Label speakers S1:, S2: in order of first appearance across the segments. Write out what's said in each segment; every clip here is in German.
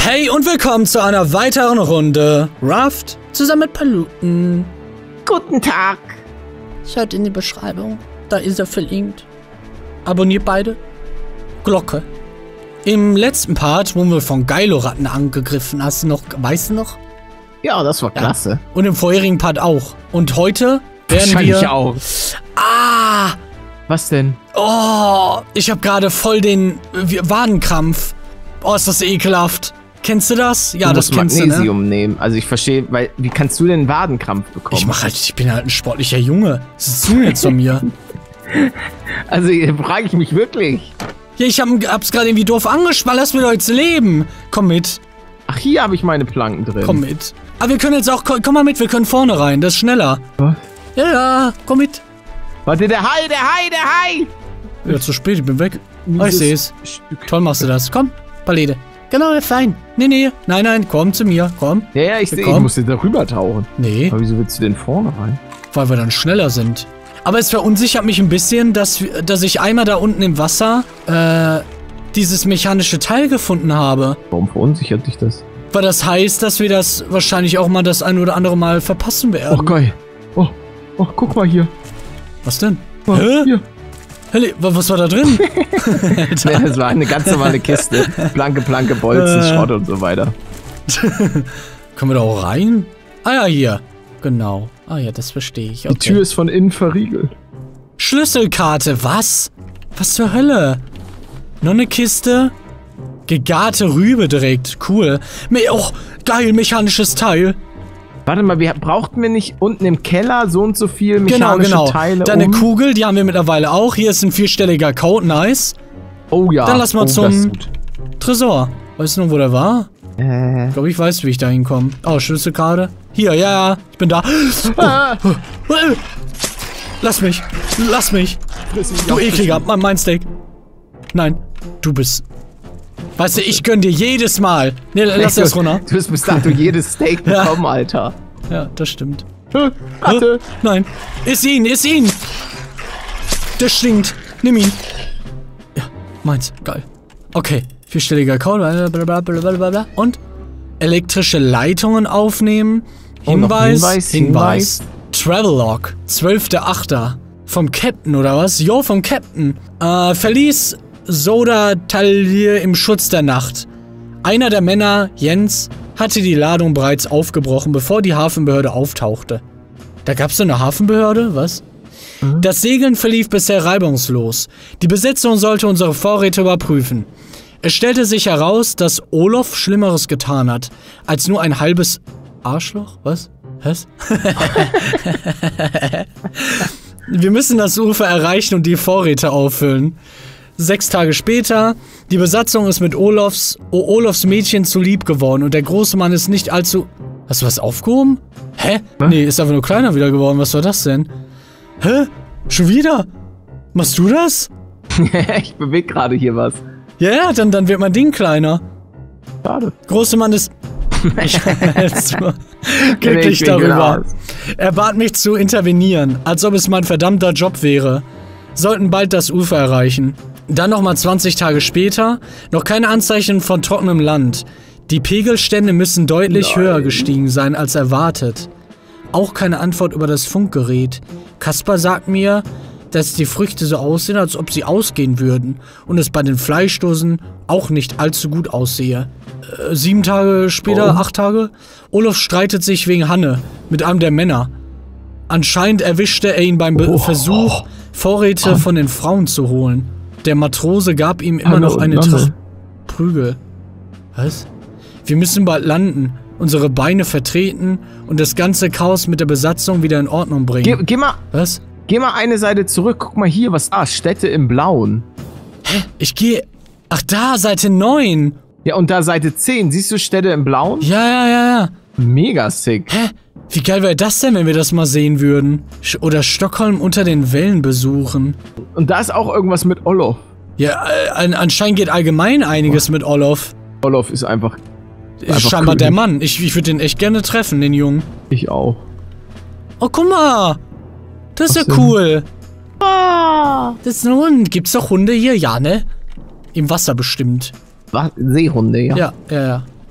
S1: Hey und willkommen zu einer weiteren Runde Raft zusammen mit Paluten.
S2: Guten Tag.
S1: Schaut in die Beschreibung, da ist er verlinkt. Abonniert beide. Glocke. Im letzten Part wurden wir von Geilo-Ratten angegriffen. Weißt du noch?
S2: Ja, das war klasse.
S1: Ja. Und im vorherigen Part auch. Und heute werden
S2: Wahrscheinlich
S1: wir...
S2: auch.
S1: Ah!
S2: Was denn?
S1: Oh, ich habe gerade voll den Wadenkrampf. Oh, ist das ekelhaft. Kennst du das? Ja, das kennst du, ne?
S2: Magnesium nehmen. Also ich verstehe, weil wie kannst du denn Wadenkrampf bekommen?
S1: Ich bin halt ein sportlicher Junge. Was ist du jetzt von mir?
S2: Also frage ich mich wirklich.
S1: Ja, ich hab's gerade irgendwie doof angespannt. Lass mir doch jetzt leben. Komm mit.
S2: Ach, hier habe ich meine Planken drin.
S1: Komm mit. Aber wir können jetzt auch... Komm mal mit, wir können vorne rein. Das ist schneller.
S2: Was?
S1: Ja, komm mit.
S2: Warte, der Hai!
S1: Ja, zu spät, ich bin weg. Oh, ich seh's. Toll machst du das. Komm, Palete. Genau, fein. Nee. Nein, komm zu mir. Komm.
S2: Ja, ich sehe. Ich musste da rüber tauchen.
S1: Nee.
S2: Aber wieso willst du denn vorne rein?
S1: Weil wir dann schneller sind. Aber es verunsichert mich ein bisschen, dass ich einmal da unten im Wasser dieses mechanische Teil gefunden habe.
S2: Warum verunsichert dich das?
S1: Weil das heißt, dass wir das wahrscheinlich auch mal das ein oder andere Mal verpassen werden.
S2: Oh, geil. Oh, guck mal hier.
S1: Was denn?
S2: Oh,
S1: Hä?
S2: Hier.
S1: Helly, was war da drin?
S2: Nee, das war eine ganz normale Kiste. Planke, Bolzen, Schrott und so weiter.
S1: Können wir da auch rein? Ah ja, hier. Genau. Ah ja, das verstehe ich. Okay.
S2: Die Tür ist von innen verriegelt.
S1: Schlüsselkarte, was? Was zur Hölle? Noch eine Kiste? Gegarte Rübe direkt. Cool. Oh, geil, mechanisches Teil.
S2: Warte mal, brauchten wir nicht unten im Keller so und so viel mechanische Teile?
S1: Dann eine Kugel, die haben wir mittlerweile auch. Hier ist ein 4-stelliger Code, nice.
S2: Oh ja.
S1: Dann lass mal zum Tresor. Weißt du noch, wo der war? Ich glaube, ich weiß, wie ich da hinkomme. Oh, Schlüsselkarte. Hier, ja, ich bin da. Oh. Lass mich. Du ekliger, mein Steak. Nein, du bist... Weißt du, ich gönn dir jedes Mal. Nee, lass das runter.
S2: Du hast bis dato jedes Steak bekommen, Alter.
S1: Ja, das stimmt.
S2: Warte.
S1: Nein. Iss ihn. Der stinkt. Nimm ihn. Ja, meins. Geil. Okay. 4-stelliger Code. Blablabla. Und elektrische Leitungen aufnehmen. Hinweis. Travelog. 12.8. Vom Captain, oder was? Jo, vom Captain. Verließ Soda Talir im Schutz der Nacht. Einer der Männer, Jens, hatte die Ladung bereits aufgebrochen, bevor die Hafenbehörde auftauchte. Da gab's so eine Hafenbehörde? Was? Das Segeln verlief bisher reibungslos. Die Besetzung sollte unsere Vorräte überprüfen. Es stellte sich heraus, dass Olof Schlimmeres getan hat, als nur ein halbes Arschloch? Was? Wir müssen das Ufer erreichen und die Vorräte auffüllen. 6 Tage später, die Besatzung ist mit Olofs Mädchen zu lieb geworden und der große Mann ist nicht allzu... Hast du was aufgehoben? Hä? Was? Nee, ist einfach nur kleiner wieder geworden. Was war das denn? Hä? Schon wieder? Machst du das?
S2: Ich bewege gerade hier was.
S1: Ja, dann wird mein Ding kleiner.
S2: Schade.
S1: Große Mann ist... Ich bin jetzt nur glücklich darüber. Er bat mich zu intervenieren, als ob es mein verdammter Job wäre. Sollten bald das Ufer erreichen. Dann nochmal 20 Tage später, noch keine Anzeichen von trockenem Land. Die Pegelstände müssen deutlich höher gestiegen sein als erwartet. Auch keine Antwort über das Funkgerät. Kaspar sagt mir, dass die Früchte so aussehen, als ob sie ausgehen würden und es bei den Fleischdosen auch nicht allzu gut aussehe. 7 Tage später, 8 Tage, Olof streitet sich wegen Hanne mit einem der Männer. Anscheinend erwischte er ihn beim Versuch, Vorräte von den Frauen zu holen. Der Matrose gab ihm immer noch eine Tracht Prügel. Was? Wir müssen bald landen, unsere Beine vertreten und das ganze Chaos mit der Besatzung wieder in Ordnung bringen.
S2: Geh mal.
S1: Was?
S2: Geh mal eine Seite zurück. Guck mal hier, was da ist. Städte im Blauen.
S1: Hä? Ich gehe... Ach da, Seite 9.
S2: Ja, und da Seite 10. Siehst du Städte im Blauen?
S1: Ja.
S2: Mega sick.
S1: Hä? Wie geil wäre das denn, wenn wir das mal sehen würden? Oder Stockholm unter den Wellen besuchen.
S2: Und da ist auch irgendwas mit Olof.
S1: Ja, anscheinend geht allgemein einiges mit Olof.
S2: Olof ist einfach
S1: scheinbar der Mann. Ich würde den echt gerne treffen, den Jungen.
S2: Ich auch.
S1: Oh, guck mal. Das ist ja cool. Das ist ein Hund. Gibt's doch Hunde hier? Ja, ne? Im Wasser bestimmt.
S2: Was? Seehunde, ja.
S1: Ja.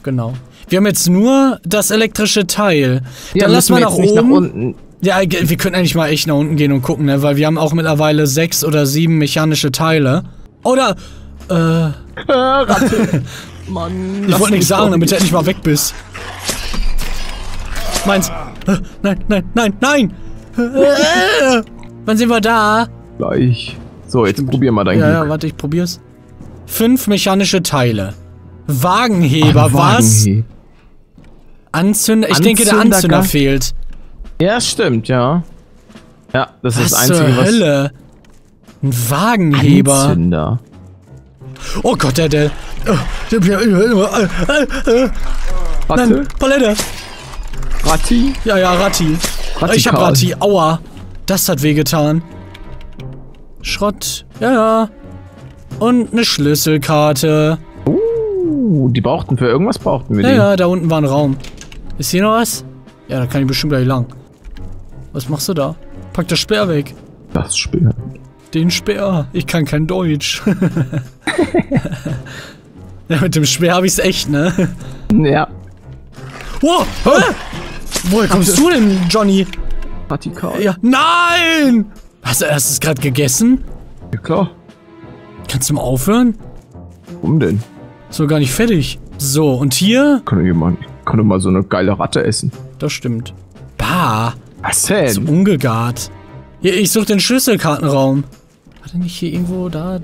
S1: genau. Wir haben jetzt nur das elektrische Teil.
S2: Ja,
S1: Dann lass mal nach oben.
S2: Nach unten.
S1: Ja, wir können eigentlich mal echt nach unten gehen und gucken, ne? Weil wir haben auch mittlerweile 6 oder 7 mechanische Teile. Oder,
S2: Ratte. Mann,
S1: ich wollte nichts sagen, damit du endlich mal weg bist. Meins. Nein, nein, nein, nein! Wann sind wir da?
S2: Gleich. So, jetzt probier mal dein Glück.
S1: Ja, warte, ich probier's. 5 mechanische Teile. Wagenheber, was? Anzünder? Ich denke, der Anzünder fehlt.
S2: Ja, stimmt, ja. Ja, das ist das Einzige,
S1: zur Hölle? Ein Wagenheber.
S2: Anzünder.
S1: Oh Gott, der. Nein, Palette.
S2: Ratti?
S1: Ja, Ratti. Ich hab Ratti. Aua. Das hat wehgetan. Schrott. Ja. Und eine Schlüsselkarte.
S2: Die brauchten für irgendwas brauchten wir die.
S1: Ja, da unten war ein Raum. Ist hier noch was? Ja, da kann ich bestimmt gleich lang. Was machst du da? Pack das Speer weg.
S2: Das Speer.
S1: Den Speer. Ich kann kein Deutsch. Ja, mit dem Speer habe ich's echt, ne?
S2: Ja.
S1: Wow! Woher kommst du denn, Johnny?
S2: Radikal.
S1: Ja. Nein! Hast du es gerade gegessen?
S2: Ja, klar.
S1: Kannst du mal aufhören?
S2: Warum denn?
S1: So gar nicht fertig. So, und hier?
S2: Kann doch mal so eine geile Ratte essen.
S1: Das stimmt. Bah.
S2: Was denn?
S1: So ungegart. Hier, ich suche den Schlüsselkartenraum. War der nicht hier irgendwo? Da.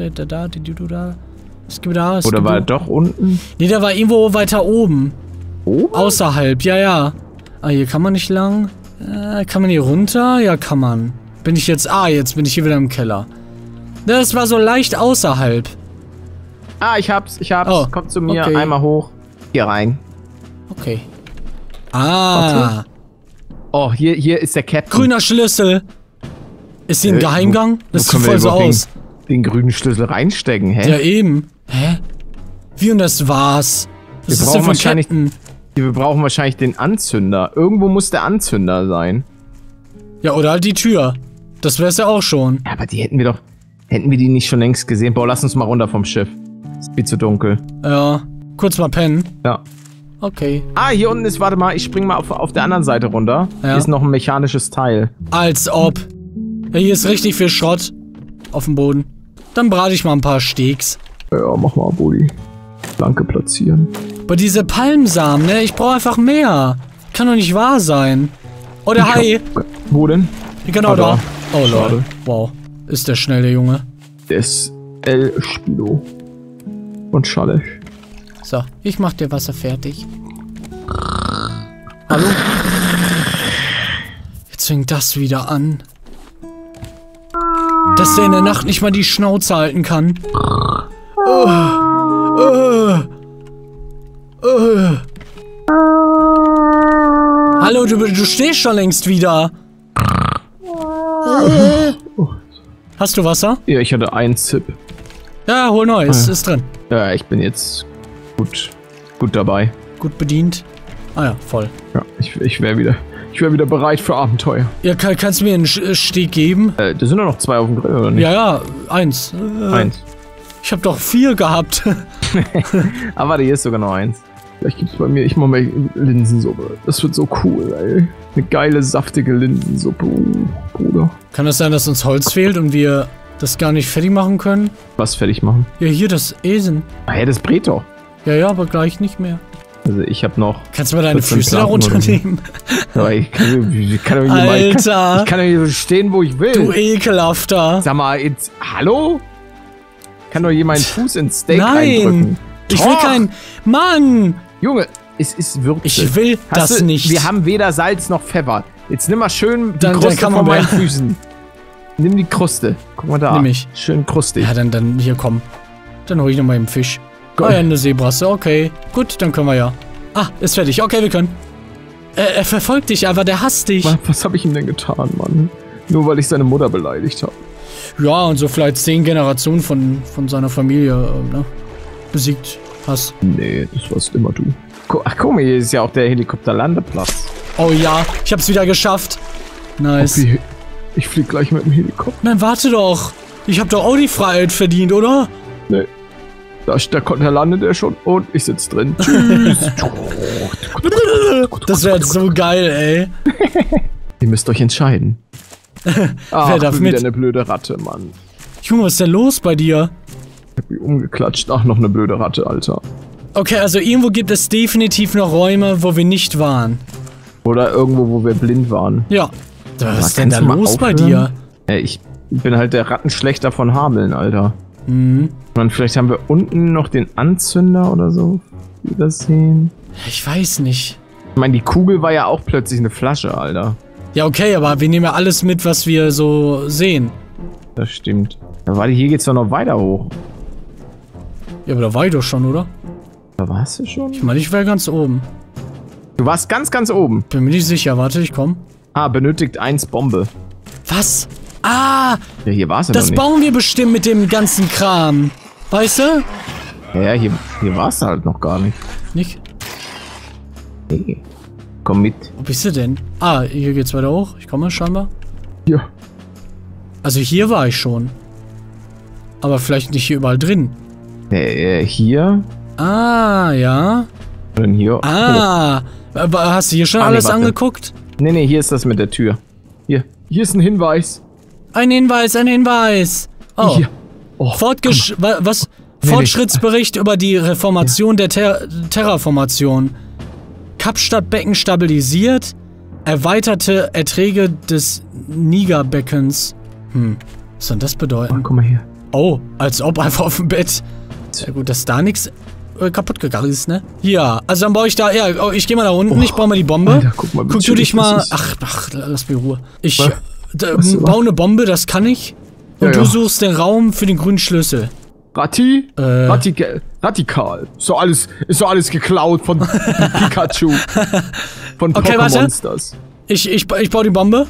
S1: Es gibt da.
S2: Oder war er doch unten?
S1: Nee, der war irgendwo weiter oben.
S2: Oben?
S1: Außerhalb, ja. Ah, hier kann man nicht lang. Kann man hier runter? Ja, kann man. Bin ich jetzt... Ah, jetzt bin ich hier wieder im Keller. Das war so leicht außerhalb.
S2: Ah, ich hab's.
S1: Oh,
S2: kommt zu mir,
S1: okay.
S2: einmal hoch. Hier rein.
S1: Okay. Ah.
S2: Oh, hier ist der Captain.
S1: Grüner Schlüssel. Ist hier ein Geheimgang? Das sieht voll so aus.
S2: Den grünen Schlüssel reinstecken, hä?
S1: Ja, eben. Hä? Wie und das war's? Was ist denn für ein Captain?
S2: Wir brauchen wahrscheinlich den Anzünder. Irgendwo muss der Anzünder sein.
S1: Ja, oder halt die Tür. Das wär's ja auch schon.
S2: Ja, aber die hätten wir die nicht schon längst gesehen? Boah, lass uns mal runter vom Schiff. Ist viel zu dunkel.
S1: Ja. Kurz mal pennen.
S2: Ja.
S1: Okay.
S2: Ah, hier unten ist, warte mal, ich spring mal auf der anderen Seite runter.
S1: Ja.
S2: Hier ist noch ein mechanisches Teil.
S1: Als ob. Ja, hier ist richtig viel Schrott. Auf dem Boden. Dann brate ich mal ein paar Steaks.
S2: Ja, mach mal, Bodi. Planke platzieren.
S1: Aber diese Palmsamen, ne? Ich brauche einfach mehr. Kann doch nicht wahr sein. Oh, der Hai.
S2: Wo denn?
S1: Genau da. Oh,
S2: Schade.
S1: Lord. Wow. Ist der schnell, der Junge.
S2: Der ist El Spilo. Und Schallech.
S1: So, ich mach dir Wasser fertig. Hallo? Jetzt fängt das wieder an. Dass der in der Nacht nicht mal die Schnauze halten kann. Hallo, du stehst schon längst wieder. Hast du Wasser?
S2: Ja, ich hatte einen Zip.
S1: Ja, hol neues, ist drin.
S2: Ja, ich bin jetzt gut dabei.
S1: Gut bedient. Ah ja, voll.
S2: Ja, ich wäre wieder bereit für Abenteuer.
S1: Ja, kannst du mir einen Steg geben?
S2: Da sind nur noch 2 auf dem Grill, oder nicht?
S1: Ja, eins.
S2: Eins.
S1: Ich habe doch 4 gehabt.
S2: Aber warte, hier ist sogar noch eins. Vielleicht gibt's bei mir, ich mache mal Linsensuppe. Das wird so cool, ey. Eine geile, saftige Linsensuppe, Bruder.
S1: Kann das sein, dass uns Holz fehlt und wir das gar nicht fertig machen können?
S2: Was fertig machen?
S1: Ja, hier das Eisen.
S2: Ah ja, das brät doch.
S1: Ja, aber gleich nicht mehr.
S2: Also ich habe noch...
S1: Kannst du mal deine Füße da runternehmen?
S2: Ja, ich kann
S1: Alter!
S2: Ich kann doch hier so stehen, wo ich will.
S1: Du Ekelhafter!
S2: Sag mal, jetzt... Hallo? Kann doch hier meinen Fuß ins Steak reindrücken.
S1: Ich will kein... Mann!
S2: Junge, es ist Würze.
S1: Ich will das nicht.
S2: Wir haben weder Salz noch Pfeffer. Jetzt nimm mal schön die
S1: Dann
S2: Kruste
S1: kann man
S2: von meinen Füßen. Nimm die Kruste. Guck mal da.
S1: Nimm ich.
S2: Schön krustig.
S1: Ja, dann hier, komm. Dann hol ich nochmal den Fisch.
S2: Geil.
S1: Ah ja, eine Seebrasse, okay. Gut, dann können wir ja. Ah, ist fertig. Okay, wir können. Er verfolgt dich, aber der hasst dich.
S2: Mann, was habe ich ihm denn getan, Mann? Nur weil ich seine Mutter beleidigt habe.
S1: Ja, und so vielleicht 10 Generationen von seiner Familie, ne? Besiegt hast.
S2: Nee, das warst immer du. Ach, guck mal, hier ist ja auch der Helikopterlandeplatz.
S1: Oh ja, ich hab's wieder geschafft. Nice.
S2: Okay, ich flieg gleich mit dem Helikopter.
S1: Nein, warte doch. Ich hab doch auch die Freiheit verdient, oder?
S2: Nee. Da landet er schon und ich sitze drin. Tschüss.
S1: Das wäre so geil, ey.
S2: Ihr müsst euch entscheiden.
S1: Wer darf mit?
S2: Wieder eine blöde Ratte, Mann.
S1: Junge, was ist denn los bei dir?
S2: Ich hab mich umgeklatscht. Ach, noch eine blöde Ratte, Alter.
S1: Okay, also irgendwo gibt es definitiv noch Räume, wo wir nicht waren.
S2: Oder irgendwo, wo wir blind waren.
S1: Ja. Was ist denn da los bei dir?
S2: Ich bin halt der Rattenschlechter von Hameln, Alter.
S1: Mhm.
S2: Und vielleicht haben wir unten noch den Anzünder oder so. Wie wir das sehen.
S1: Ich weiß nicht.
S2: Ich meine, die Kugel war ja auch plötzlich eine Flasche, Alter.
S1: Ja, okay, aber wir nehmen ja alles mit, was wir so sehen.
S2: Das stimmt. Ja, warte, hier geht's doch noch weiter hoch.
S1: Ja, aber da war ich doch schon, oder?
S2: Da warst du schon?
S1: Ich meine, ich wäre ganz oben.
S2: Du warst ganz, ganz oben.
S1: Bin mir nicht sicher. Warte, ich komm.
S2: Ah, benötigt 1 Bombe.
S1: Was? Ah!
S2: Ja, hier war's ja
S1: das
S2: noch nicht.
S1: bauen wir bestimmt mit dem ganzen Kram. Weißt du?
S2: Ja, hier war's halt noch gar nicht.
S1: Nicht?
S2: Hey, komm mit.
S1: Wo bist du denn? Ah, hier geht's weiter hoch. Ich komme scheinbar.
S2: Ja.
S1: Also hier war ich schon. Aber vielleicht nicht hier überall drin.
S2: Hier.
S1: Ah, ja.
S2: Und hier.
S1: Ah. Aber hast du hier schon alles angeguckt?
S2: Nee, hier ist das mit der Tür. Hier ist ein Hinweis.
S1: Ein Hinweis, ein Hinweis. Oh.
S2: Hier. Oh,
S1: was? Fortschrittsbericht über die Reformation der Terraformation. Kapstadtbecken stabilisiert. Erweiterte Erträge des Nigerbeckens. Was soll das bedeuten?
S2: Oh, guck mal hier.
S1: Oh, als ob einfach auf dem Bett. Sehr gut, dass da nichts kaputt gegangen ist, ne? Ja, also dann baue ich da, ja, ich gehe mal da unten, ich baue mal die Bombe.
S2: Alter, guck mal,
S1: guck du dich mal, ach, lass mich in Ruhe. Ich baue eine Bombe, das kann ich. Und du suchst den Raum für den grünen Schlüssel.
S2: Radikal. Ist doch alles geklaut von Pikachu. Von Pokémon Monsters.
S1: Ich baue die Bombe.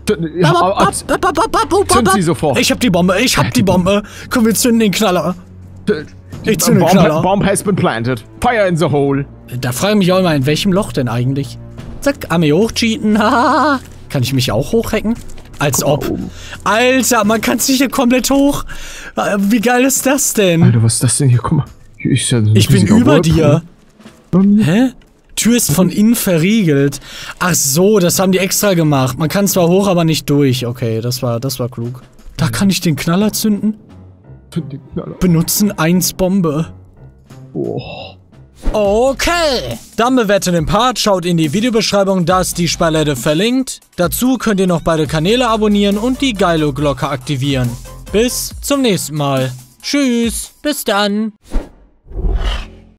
S2: Zünd sie sofort.
S1: Ich hab die Bombe, Komm, wir zünden den Knaller. Ich zünde den Knaller.
S2: Bomb has been planted. Fire in the hole.
S1: Da frage ich mich auch immer, in welchem Loch denn eigentlich? Zack, Armee hochcheaten. Kann ich mich auch hochhacken? Als ob. Alter, man kann sich hier komplett hoch. Wie geil ist das denn?
S2: Alter, was ist das denn hier? Guck mal. Hier ist ja
S1: ich bin über dir. Hä? Tür ist von innen verriegelt. Ach so, das haben die extra gemacht. Man kann zwar hoch, aber nicht durch. Okay, das war klug. Da kann ich den Knaller zünden. Benutzen 1 Bombe.
S2: Oh.
S1: Okay. Dann bewertet den Part, schaut in die Videobeschreibung, da ist die Speicherliste verlinkt. Dazu könnt ihr noch beide Kanäle abonnieren und die geile Glocke aktivieren. Bis zum nächsten Mal. Tschüss, bis dann.